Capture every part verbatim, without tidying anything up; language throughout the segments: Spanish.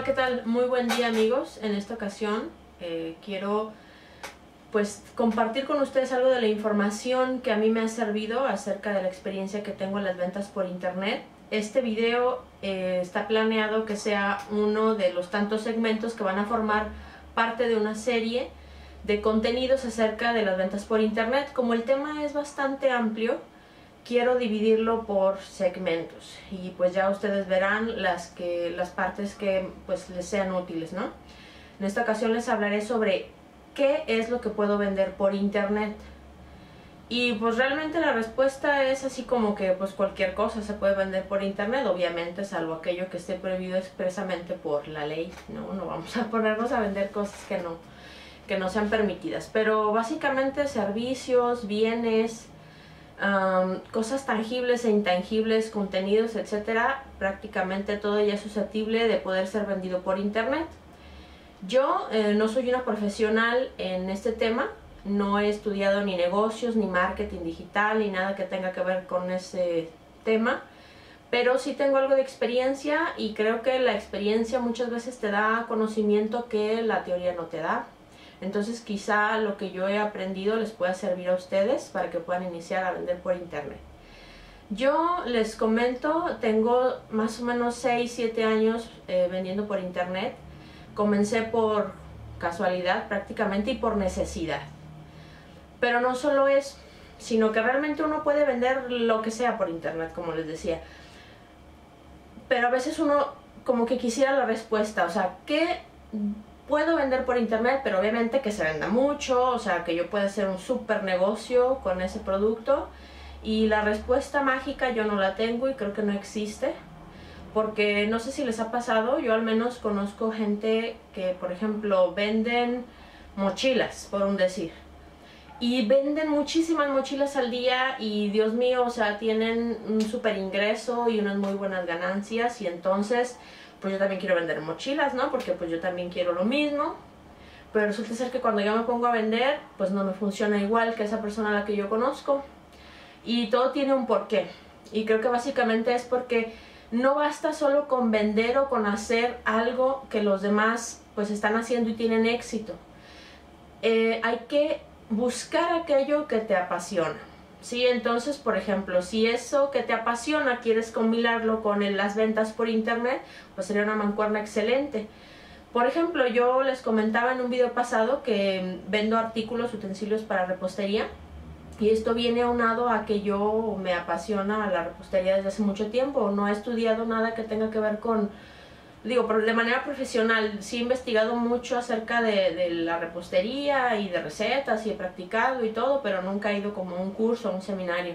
¿qué tal? Muy buen día, amigos. En esta ocasión eh, quiero pues compartir con ustedes algo de la información que a mí me ha servido acerca de la experiencia que tengo en las ventas por internet. Este video eh, está planeado que sea uno de los tantos segmentos que van a formar parte de una serie de contenidos acerca de las ventas por internet. Como el tema es bastante amplio, quiero dividirlo por segmentos y pues ya ustedes verán las, que, las partes que pues les sean útiles, ¿no? En esta ocasión les hablaré sobre qué es lo que puedo vender por internet. Y pues realmente la respuesta es así como que pues cualquier cosa se puede vender por internet, obviamente, salvo aquello que esté prohibido expresamente por la ley, ¿no? No vamos a ponernos a vender cosas que no, que no sean permitidas. Pero básicamente servicios, bienes, Um, cosas tangibles e intangibles, contenidos, etcétera, prácticamente todo ya es susceptible de poder ser vendido por internet. Yo eh, no soy una profesional en este tema, no he estudiado ni negocios, ni marketing digital, ni nada que tenga que ver con ese tema, pero sí tengo algo de experiencia y creo que la experiencia muchas veces te da conocimiento que la teoría no te da. Entonces quizá lo que yo he aprendido les pueda servir a ustedes para que puedan iniciar a vender por internet. Yo les comento, tengo más o menos seis siete años eh, vendiendo por internet. Comencé por casualidad prácticamente y por necesidad. Pero no solo eso, sino que realmente uno puede vender lo que sea por internet, como les decía. Pero a veces uno como que quisiera la respuesta, o sea, ¿qué puedo vender por internet? Pero obviamente que se venda mucho, o sea, que yo pueda hacer un super negocio con ese producto. Y la respuesta mágica yo no la tengo y creo que no existe, porque no sé si les ha pasado, yo al menos conozco gente que, por ejemplo, venden mochilas, por un decir, y venden muchísimas mochilas al día y Dios mío, o sea, tienen un super ingreso y unas muy buenas ganancias, y entonces pues yo también quiero vender mochilas, ¿no? Porque pues yo también quiero lo mismo. Pero resulta ser que cuando yo me pongo a vender, pues no me funciona igual que esa persona a la que yo conozco. Y todo tiene un porqué. Y creo que básicamente es porque no basta solo con vender o con hacer algo que los demás pues están haciendo y tienen éxito. Eh, hay que buscar aquello que te apasiona. Sí, entonces, por ejemplo, si eso que te apasiona quieres combinarlo con el, las ventas por internet, pues sería una mancuerna excelente. Por ejemplo, yo les comentaba en un video pasado que vendo artículos, utensilios para repostería, y esto viene aunado a que yo me apasiona la repostería desde hace mucho tiempo. No he estudiado nada que tenga que ver con, digo, de manera profesional. Sí he investigado mucho acerca de, de la repostería y de recetas y he practicado y todo, pero nunca he ido como a un curso, a un seminario.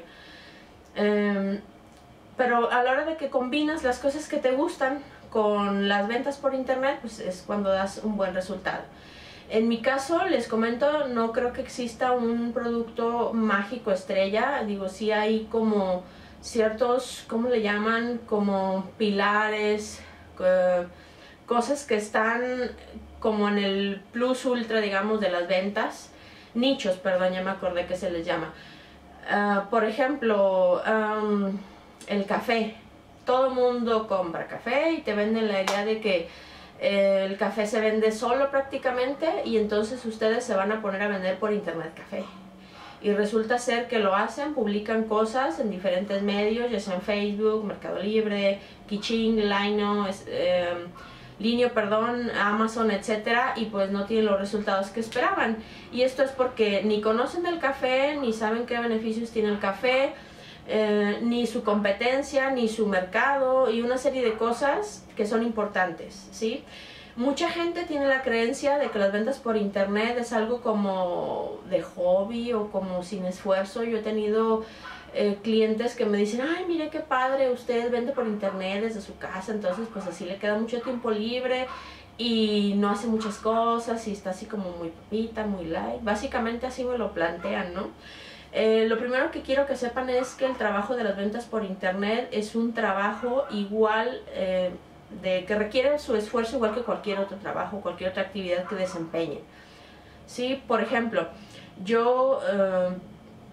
Um, pero a la hora de que combinas las cosas que te gustan con las ventas por internet, pues es cuando das un buen resultado. En mi caso, les comento, no creo que exista un producto mágico estrella. Digo, sí hay como ciertos, ¿cómo le llaman? Como pilares, Uh, cosas que están como en el plus ultra, digamos, de las ventas, nichos, perdón, ya me acordé que se les llama. Uh, por ejemplo, um, el café. Todo el mundo compra café y te venden la idea de que eh, el café se vende solo prácticamente, y entonces ustedes se van a poner a vender por internet café. Y resulta ser que lo hacen, publican cosas en diferentes medios, ya sea en Facebook, Mercado Libre, Kiching, Lino, eh, Linio, perdón, Amazon, etcétera, y pues no tienen los resultados que esperaban. Y esto es porque ni conocen el café, ni saben qué beneficios tiene el café, eh, ni su competencia, ni su mercado, y una serie de cosas que son importantes, ¿sí? Mucha gente tiene la creencia de que las ventas por internet es algo como de hobby o como sin esfuerzo. Yo he tenido eh, clientes que me dicen, ay, mire qué padre, usted vende por internet desde su casa, entonces pues así le queda mucho tiempo libre y no hace muchas cosas y está así como muy papita, muy light. Básicamente así me lo plantean, ¿no? Eh, lo primero que quiero que sepan es que el trabajo de las ventas por internet es un trabajo igual, eh, de que requiere su esfuerzo igual que cualquier otro trabajo, cualquier otra actividad que desempeñen. Sí, por ejemplo, yo eh,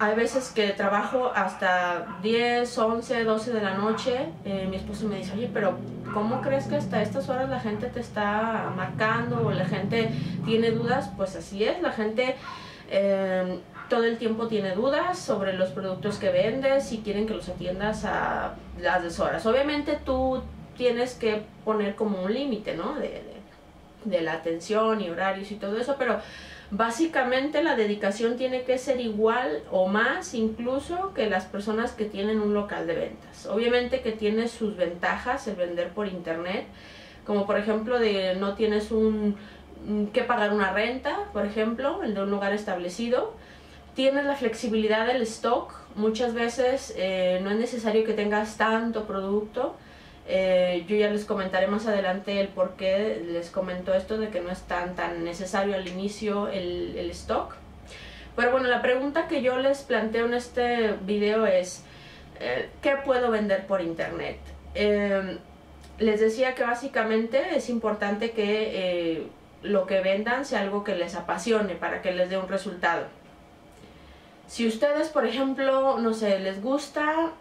hay veces que trabajo hasta diez, once, doce de la noche. Eh, mi esposo me dice, oye, pero ¿cómo crees que hasta estas horas la gente te está marcando o la gente tiene dudas? Pues así es, la gente eh, todo el tiempo tiene dudas sobre los productos que vendes y quieren que los atiendas a las deshoras. Obviamente tú tienes que poner como un límite, ¿no? De, de, de la atención y horarios y todo eso, pero básicamente la dedicación tiene que ser igual o más incluso que las personas que tienen un local de ventas. Obviamente que tiene sus ventajas el vender por internet, como por ejemplo de no tienes un, que pagar una renta, por ejemplo, el de un lugar establecido. Tienes la flexibilidad del stock, muchas veces eh, no es necesario que tengas tanto producto. Eh, yo ya les comentaré más adelante el por qué les comento esto de que no es tan, tan necesario al inicio el, el stock. Pero bueno, la pregunta que yo les planteo en este video es eh, ¿qué puedo vender por internet? Eh, les decía que básicamente es importante que eh, lo que vendan sea algo que les apasione para que les dé un resultado. Si ustedes, por ejemplo, no sé, les gusta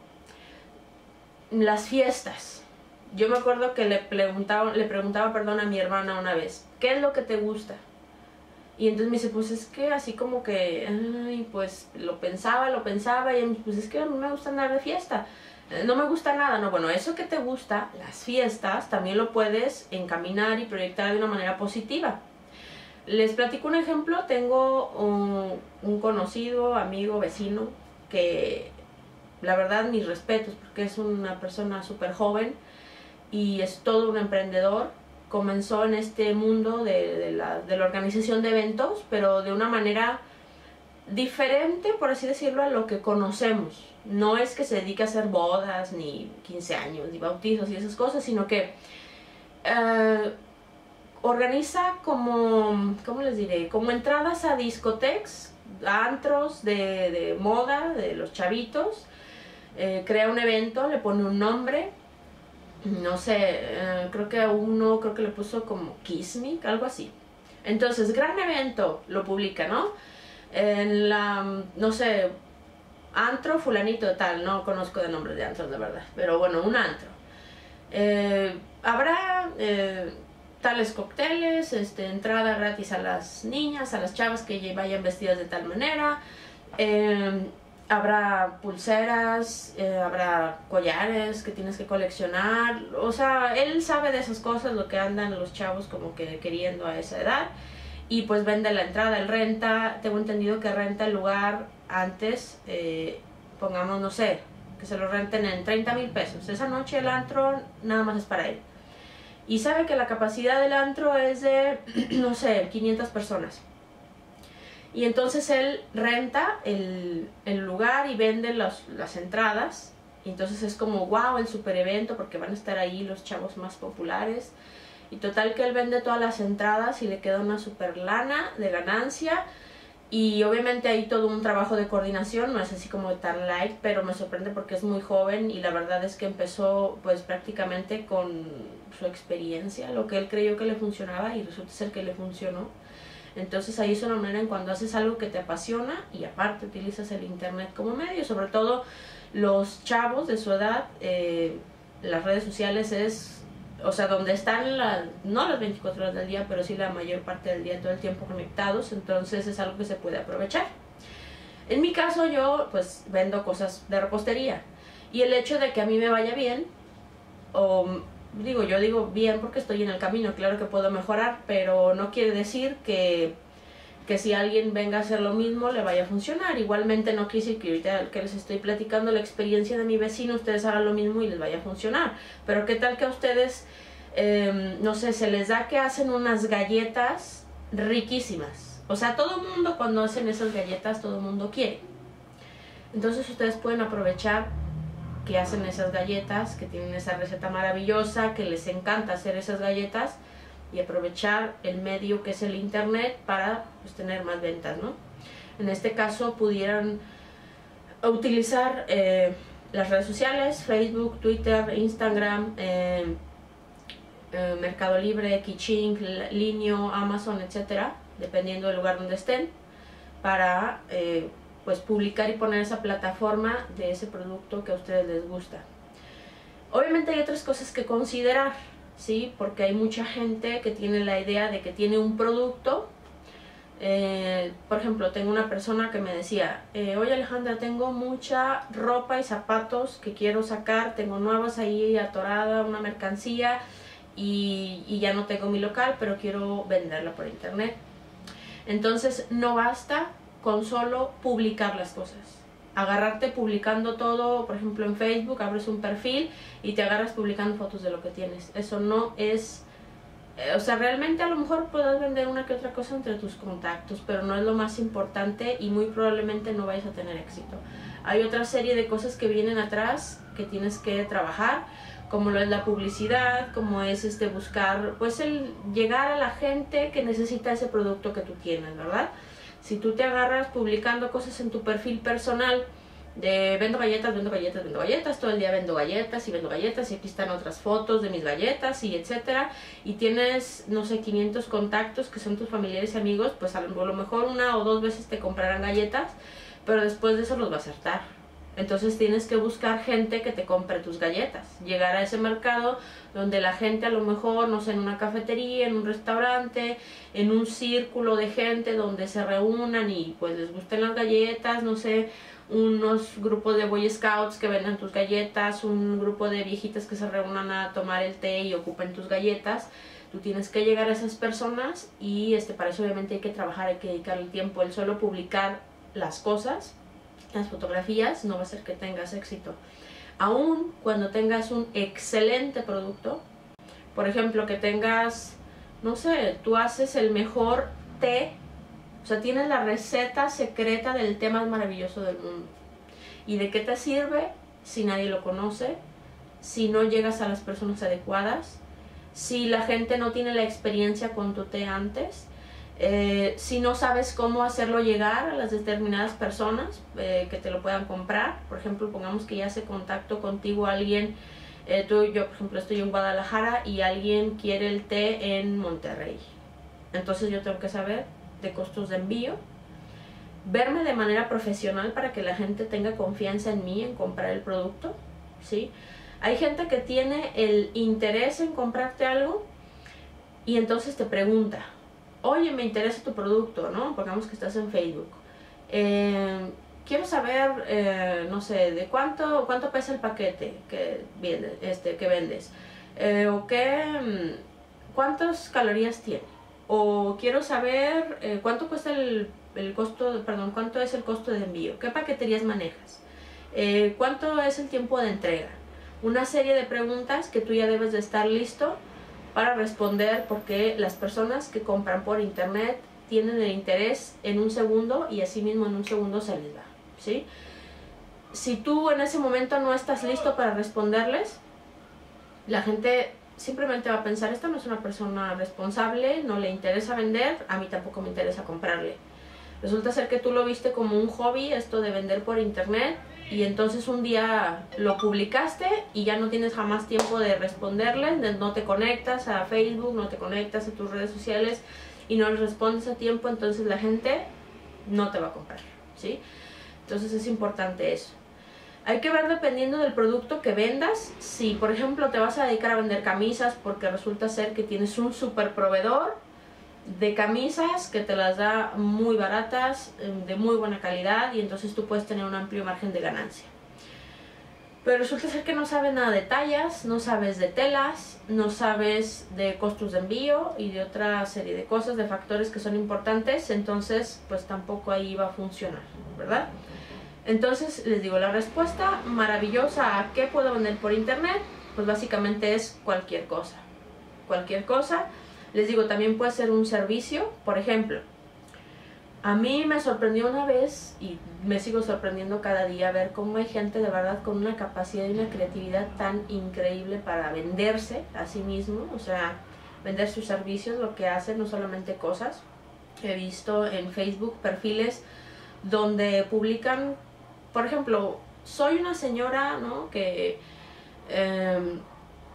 las fiestas. Yo me acuerdo que le preguntaba, le preguntaba, perdón, a mi hermana una vez, ¿qué es lo que te gusta? Y entonces me dice, pues es que así como que, ay, pues lo pensaba, lo pensaba, y pues es que a mí me gusta andar de fiesta. No me gusta nada, no, bueno, eso que te gusta, las fiestas, también lo puedes encaminar y proyectar de una manera positiva. Les platico un ejemplo, tengo un, un conocido, amigo, vecino, que la verdad mis respetos, porque es una persona súper joven, y es todo un emprendedor. Comenzó en este mundo de, de, la, de la organización de eventos, pero de una manera diferente, por así decirlo, a lo que conocemos. No es que se dedique a hacer bodas, ni quince años, ni bautizos y esas cosas, sino que eh, organiza como, ¿cómo les diré? Como entradas a discotecas, a antros de, de moda, de los chavitos. Eh, crea un evento, le pone un nombre. No sé, eh, creo que a uno, creo que le puso como Kiss Me, algo así. Entonces, gran evento, lo publica, ¿no? En la, no sé, antro fulanito de tal, no conozco de nombres de antros, de verdad. Pero bueno, un antro. Eh, habrá eh, tales cócteles, este, entrada gratis a las niñas, a las chavas que vayan vestidas de tal manera. Eh, Habrá pulseras, eh, habrá collares que tienes que coleccionar. O sea, él sabe de esas cosas, lo que andan los chavos como que queriendo a esa edad. Y pues vende la entrada, él renta. Tengo entendido que renta el lugar antes, eh, pongamos, no sé, que se lo renten en treinta mil pesos. Esa noche el antro nada más es para él. Y sabe que la capacidad del antro es de, no sé, quinientas personas. Y entonces él renta el, el lugar y vende los, las entradas. Y entonces es como, wow, el super evento, porque van a estar ahí los chavos más populares. Y total que él vende todas las entradas y le queda una super lana de ganancia. Y obviamente hay todo un trabajo de coordinación, no es así como tan light, pero me sorprende porque es muy joven y la verdad es que empezó pues prácticamente con su experiencia, lo que él creyó que le funcionaba y resulta ser que le funcionó. Entonces ahí es una manera en cuando haces algo que te apasiona y aparte utilizas el internet como medio, sobre todo los chavos de su edad, eh, las redes sociales es, o sea, donde están, la, no las veinticuatro horas del día, pero sí la mayor parte del día, todo el tiempo conectados, entonces es algo que se puede aprovechar. En mi caso yo pues vendo cosas de repostería y el hecho de que a mí me vaya bien, o digo, yo digo bien porque estoy en el camino, claro que puedo mejorar, pero no quiere decir que, que si alguien venga a hacer lo mismo le vaya a funcionar. Igualmente no quiere decir que ahorita que les estoy platicando la experiencia de mi vecino, ustedes hagan lo mismo y les vaya a funcionar. Pero qué tal que a ustedes, eh, no sé, se les da que hacen unas galletas riquísimas. O sea, todo el mundo cuando hacen esas galletas, todo el mundo quiere. Entonces ustedes pueden aprovechar que hacen esas galletas, que tienen esa receta maravillosa, que les encanta hacer esas galletas y aprovechar el medio que es el internet para pues, tener más ventas, ¿no? En este caso pudieran utilizar eh, las redes sociales, Facebook, Twitter, Instagram, eh, eh, Mercado Libre, Kichink, Linio, Amazon, etcétera, dependiendo del lugar donde estén, para eh, pues publicar y poner esa plataforma de ese producto que a ustedes les gusta. Obviamente hay otras cosas que considerar, ¿sí? Porque hay mucha gente que tiene la idea de que tiene un producto. Eh, por ejemplo, tengo una persona que me decía, eh, oye Alejandra, tengo mucha ropa y zapatos que quiero sacar, tengo nuevas ahí atorada, una mercancía, y, y ya no tengo mi local, pero quiero venderla por internet. Entonces no basta con solo publicar las cosas. Agarrarte publicando todo, por ejemplo en Facebook, abres un perfil y te agarras publicando fotos de lo que tienes. Eso no es... O sea, realmente a lo mejor puedes vender una que otra cosa entre tus contactos, pero no es lo más importante y muy probablemente no vayas a tener éxito. Hay otra serie de cosas que vienen atrás que tienes que trabajar, como lo es la publicidad, como es este buscar, pues el llegar a la gente que necesita ese producto que tú tienes, ¿verdad? Si tú te agarras publicando cosas en tu perfil personal, de vendo galletas, vendo galletas, vendo galletas, todo el día vendo galletas y vendo galletas y aquí están otras fotos de mis galletas y etcétera, y tienes, no sé, quinientos contactos que son tus familiares y amigos, pues a lo mejor una o dos veces te comprarán galletas, pero después de eso los vas a hartar. Entonces tienes que buscar gente que te compre tus galletas, llegar a ese mercado donde la gente a lo mejor, no sé, en una cafetería, en un restaurante, en un círculo de gente donde se reúnan y pues les gusten las galletas, no sé, unos grupos de Boy Scouts que vendan tus galletas, un grupo de viejitas que se reúnan a tomar el té y ocupen tus galletas. Tú tienes que llegar a esas personas y este, para eso obviamente hay que trabajar, hay que dedicarle tiempo. El solo publicar las cosas, las fotografías, no va a hacer que tengas éxito. Aún cuando tengas un excelente producto, por ejemplo que tengas, no sé, tú haces el mejor té, o sea, tienes la receta secreta del té más maravilloso del mundo. ¿Y de qué te sirve si nadie lo conoce? Si no llegas a las personas adecuadas, si la gente no tiene la experiencia con tu té antes, eh, si no sabes cómo hacerlo llegar a las determinadas personas eh, que te lo puedan comprar. Por ejemplo, pongamos que ya hace contacto contigo alguien, eh, tú, yo por ejemplo estoy en Guadalajara y alguien quiere el té en Monterrey. Entonces yo tengo que saber de costos de envío, verme de manera profesional para que la gente tenga confianza en mí, en comprar el producto, ¿sí? Hay gente que tiene el interés en comprarte algo y entonces te pregunta, oye, me interesa tu producto, ¿no? Pongamos que estás en Facebook. Eh, quiero saber, eh, no sé, de cuánto, cuánto pesa el paquete que, viene, este, que vendes, eh, o qué, cuántas calorías tiene. O quiero saber eh, cuánto cuesta el, el costo, perdón, cuánto es el costo de envío, qué paqueterías manejas, eh, cuánto es el tiempo de entrega. Una serie de preguntas que tú ya debes de estar listo para responder, porque las personas que compran por internet tienen el interés en un segundo y así mismo en un segundo se les da, ¿sí? Si tú en ese momento no estás listo para responderles, la gente simplemente va a pensar, esta no es una persona responsable, no le interesa vender, a mí tampoco me interesa comprarle. Resulta ser que tú lo viste como un hobby, esto de vender por internet, y entonces un día lo publicaste y ya no tienes jamás tiempo de responderles, no te conectas a Facebook, no te conectas a tus redes sociales y no les respondes a tiempo, entonces la gente no te va a comprar, ¿sí? Entonces es importante eso. Hay que ver dependiendo del producto que vendas. Si por ejemplo te vas a dedicar a vender camisas porque resulta ser que tienes un super proveedor de camisas que te las da muy baratas, de muy buena calidad, y entonces tú puedes tener un amplio margen de ganancia. Pero resulta ser que no sabes nada de tallas, no sabes de telas, no sabes de costos de envío y de otra serie de cosas, de factores que son importantes, entonces pues tampoco ahí va a funcionar, ¿verdad? Entonces les digo, la respuesta maravillosa a qué puedo vender por internet, pues básicamente es cualquier cosa. Cualquier cosa. Les digo, también puede ser un servicio. Por ejemplo, a mí me sorprendió una vez y me sigo sorprendiendo cada día ver cómo hay gente de verdad con una capacidad y una creatividad tan increíble para venderse a sí mismo, o sea, vender sus servicios, lo que hacen, no solamente cosas. He visto en Facebook perfiles donde publican, por ejemplo, soy una señora, ¿no?, que eh,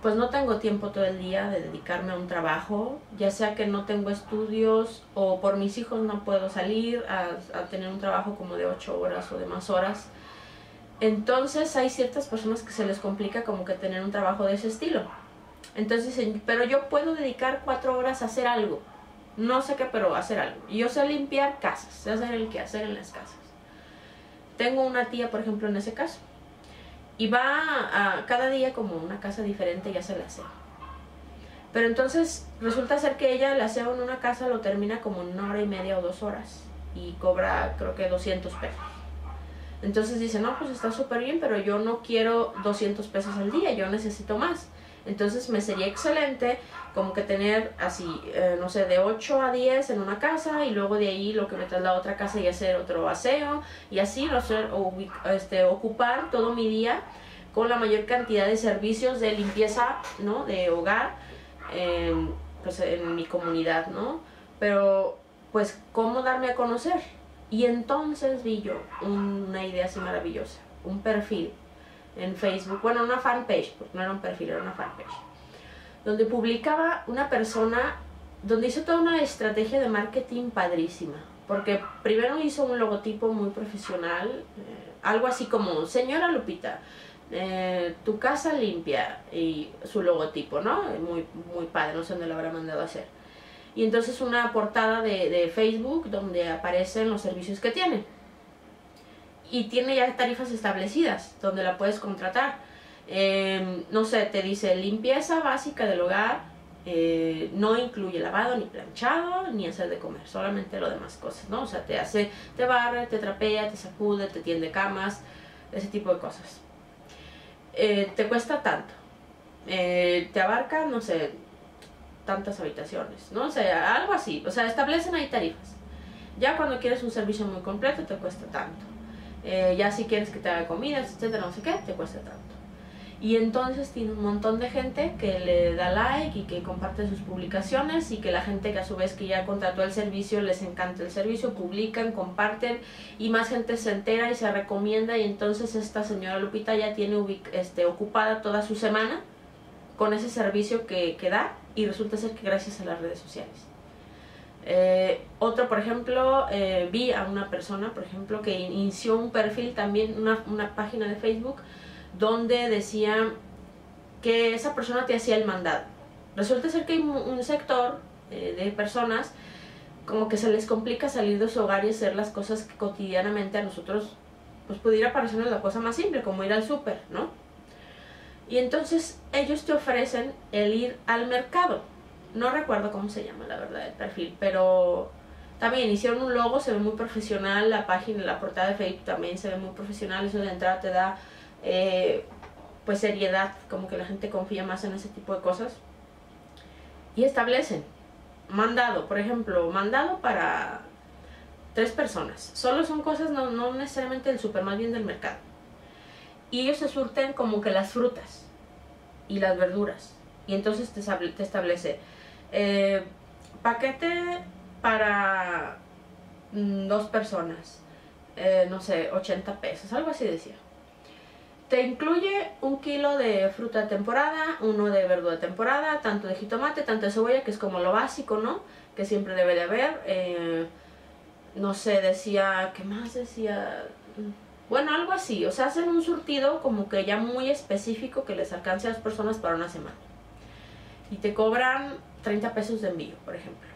pues no tengo tiempo todo el día de dedicarme a un trabajo, ya sea que no tengo estudios o por mis hijos no puedo salir a, a tener un trabajo como de ocho horas o de más horas. Entonces hay ciertas personas que se les complica como que tener un trabajo de ese estilo. Entonces dicen, pero yo puedo dedicar cuatro horas a hacer algo. No sé qué, pero hacer algo. Y yo sé limpiar casas, sé hacer el quehacer en las casas. Tengo una tía, por ejemplo, en ese caso. Y va a, a cada día como una casa diferente y hace el aseo. Pero entonces resulta ser que ella el aseo en una casa lo termina como en una hora y media o dos horas. Y cobra creo que doscientos pesos. Entonces dice, no, pues está súper bien, pero yo no quiero doscientos pesos al día, yo necesito más. Entonces me sería excelente como que tener así, eh, no sé, de ocho a diez en una casa y luego de ahí lo que me trae la otra casa y hacer otro aseo y así, no sé, o, este, ocupar todo mi día con la mayor cantidad de servicios de limpieza, ¿no? De hogar, eh, pues en mi comunidad, ¿no? Pero, pues, ¿cómo darme a conocer? Y entonces vi yo una idea así maravillosa, un perfil en Facebook, bueno, una fanpage, porque no era un perfil, era una fanpage, donde publicaba una persona, donde hizo toda una estrategia de marketing padrísima, porque primero hizo un logotipo muy profesional, eh, algo así como, señora Lupita, eh, tu casa limpia, y su logotipo, ¿no? Muy, muy padre, no sé dónde lo habrá mandado a hacer. Y entonces una portada de, de Facebook donde aparecen los servicios que tiene. Y tiene ya tarifas establecidas donde la puedes contratar. Eh, no sé, te dice limpieza básica del hogar, eh, no incluye lavado, ni planchado, ni hacer de comer, solamente lo demás cosas, ¿no? O sea, te hace, te barre, te trapea, te sacude, te tiende camas, ese tipo de cosas. Eh, te cuesta tanto. Eh, te abarca, no sé, tantas habitaciones, ¿no? O sea, algo así. O sea, establecen ahí tarifas. Ya cuando quieres un servicio muy completo te cuesta tanto. Eh, ya si quieres que te haga comidas, etcétera, no sé qué, te cuesta tanto. Y entonces tiene un montón de gente que le da like y que comparte sus publicaciones y que la gente que a su vez que ya contrató el servicio les encanta el servicio, publican, comparten y más gente se entera y se recomienda y entonces esta señora Lupita ya tiene este, ocupada toda su semana con ese servicio que, que da y resulta ser que gracias a las redes sociales. Eh, otro, por ejemplo, eh, vi a una persona, por ejemplo, que inició un perfil también, una, una página de Facebook donde decía que esa persona te hacía el mandado. Resulta ser que hay un sector eh, de personas como que se les complica salir de su hogar y hacer las cosas que cotidianamente a nosotros pues pudiera parecernos la cosa más simple, como ir al súper, ¿no? Y entonces ellos te ofrecen el ir al mercado. No recuerdo cómo se llama la verdad el perfil, pero también hicieron un logo, se ve muy profesional, la página, la portada de Facebook también se ve muy profesional, eso de entrada te da eh, pues seriedad, como que la gente confía más en ese tipo de cosas. Y establecen mandado, por ejemplo, mandado para tres personas. Solo son cosas no, no necesariamente del súper, más bien del mercado. Y ellos se surten como que las frutas y las verduras. Y entonces te, te establece eh, paquete para mm, dos personas, eh, no sé, ochenta pesos, algo así decía. Te incluye un kilo de fruta de temporada, uno de verdura de temporada, tanto de jitomate, tanto de cebolla, que es como lo básico, ¿no? Que siempre debe de haber. Eh, no sé, decía, ¿qué más decía? Bueno, algo así. O sea, hacen un surtido como que ya muy específico que les alcance a las personas para una semana. Y te cobran treinta pesos de envío, por ejemplo.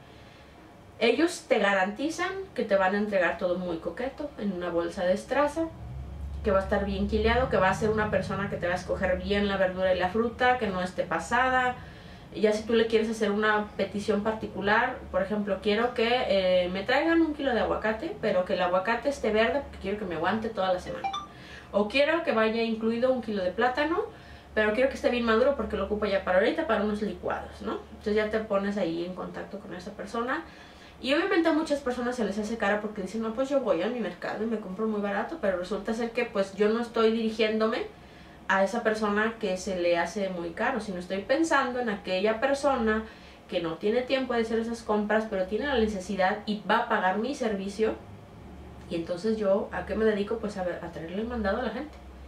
Ellos te garantizan que te van a entregar todo muy coqueto en una bolsa de estraza, que va a estar bien quileado, que va a ser una persona que te va a escoger bien la verdura y la fruta, que no esté pasada. Y ya si tú le quieres hacer una petición particular, por ejemplo, quiero que eh, me traigan un kilo de aguacate, pero que el aguacate esté verde porque quiero que me aguante toda la semana. O quiero que vaya incluido un kilo de plátano, pero quiero que esté bien maduro porque lo ocupo ya para ahorita, para unos licuados, ¿no? Entonces ya te pones ahí en contacto con esa persona. Y obviamente a muchas personas se les hace cara porque dicen, no, pues yo voy a mi mercado y me compro muy barato, pero resulta ser que pues yo no estoy dirigiéndome a esa persona que se le hace muy caro, sino estoy pensando en aquella persona que no tiene tiempo de hacer esas compras, pero tiene la necesidad y va a pagar mi servicio. Y entonces yo, ¿a qué me dedico? Pues a, ver, a traerle el mandado a la gente.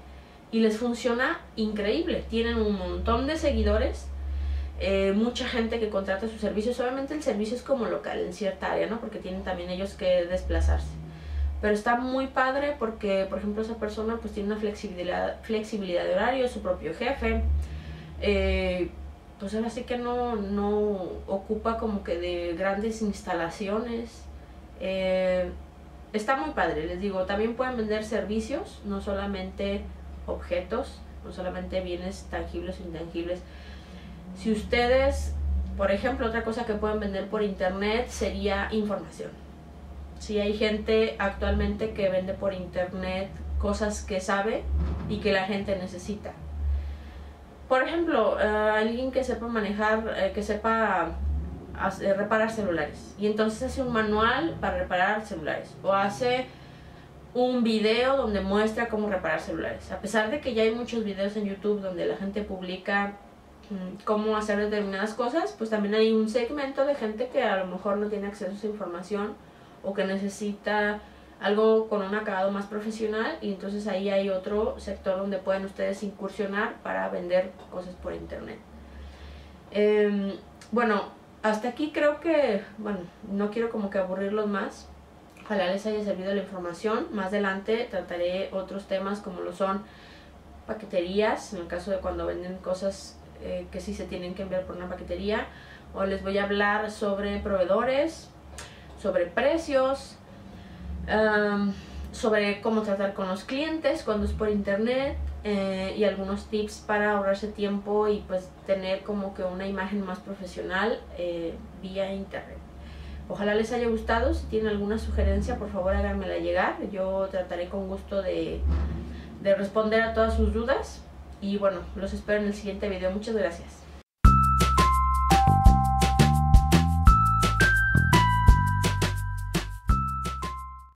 y les funciona increíble. Tienen un montón de seguidores, eh, mucha gente que contrata sus servicios. Obviamente el servicio es como local en cierta área, ¿no? Porque tienen también ellos que desplazarse. Pero está muy padre porque, por ejemplo, esa persona pues tiene una flexibilidad, flexibilidad de horario, es su propio jefe. Eh, pues ahora sí que no, no ocupa como que de grandes instalaciones. Eh, está muy padre, les digo. También pueden vender servicios, no solamente objetos, no solamente bienes tangibles o intangibles. Si ustedes, por ejemplo, otra cosa que pueden vender por internet sería información. Si hay gente actualmente que vende por internet cosas que sabe y que la gente necesita. Por ejemplo, uh, alguien que sepa manejar, uh, que sepa hacer, reparar celulares, y entonces hace un manual para reparar celulares, o hace un video donde muestra cómo reparar celulares. A pesar de que ya hay muchos videos en YouTube donde la gente publica um, cómo hacer determinadas cosas, pues también hay un segmento de gente que a lo mejor no tiene acceso a esa información o que necesita algo con un acabado más profesional, y entonces ahí hay otro sector donde pueden ustedes incursionar para vender cosas por internet. Eh, bueno, hasta aquí creo que, bueno, no quiero como que aburrirlos más. Ojalá les haya servido la información. Más adelante trataré otros temas como lo son paqueterías, en el caso de cuando venden cosas eh, que sí se tienen que enviar por una paquetería, o les voy a hablar sobre proveedores, sobre precios, um, sobre cómo tratar con los clientes cuando es por internet, eh, y algunos tips para ahorrarse tiempo y pues tener como que una imagen más profesional eh, vía internet. Ojalá les haya gustado. Si tienen alguna sugerencia, por favor háganmela llegar. Yo trataré con gusto de, de responder a todas sus dudas. Y bueno, los espero en el siguiente video. Muchas gracias.